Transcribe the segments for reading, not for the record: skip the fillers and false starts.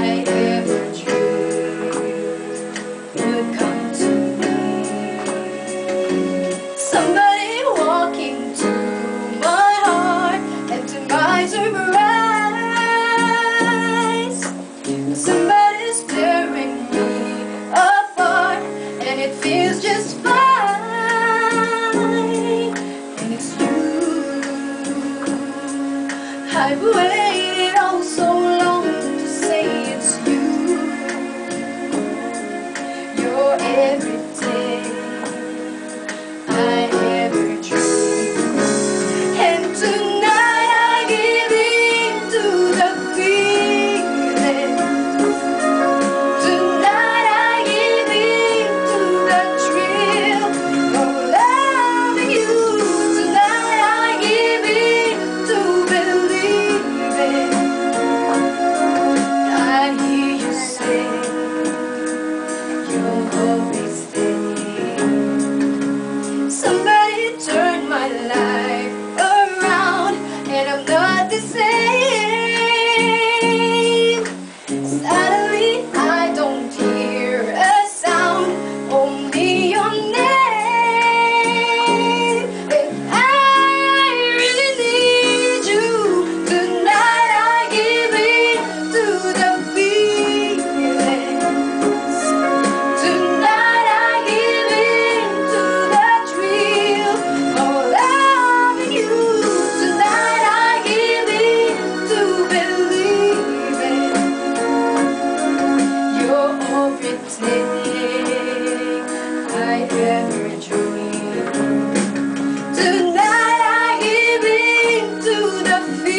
I ever dreamed would come to me. Somebody walking to my heart and to my surprise. Somebody's tearing me apart and it feels just fine. And it's you. I've waited oh so long to say it's you. You're everything I ever dreamed. And tonight I give in to the feeling. Tonight I give in to the thrill of loving you. Tonight I give in to believing. I hear you say you'll always stay. Somebody turned my life around and I'm not the same. Suddenly I don't hear a sound, only your name. And I really need you. Tonight I give in to the feelings. Tonight I give in to the thrill of loving you. Tonight I give in to believing. You're everything I ever dreamed. Tonight I give in to the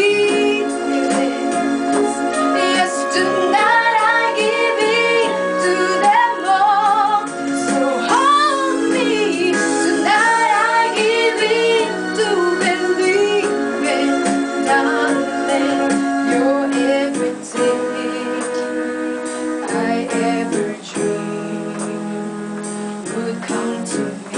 feelings. Yes, tonight I give in to them all. So hold me. Tonight I give in to believing, darling. You're everything I ever dreamed would come to me.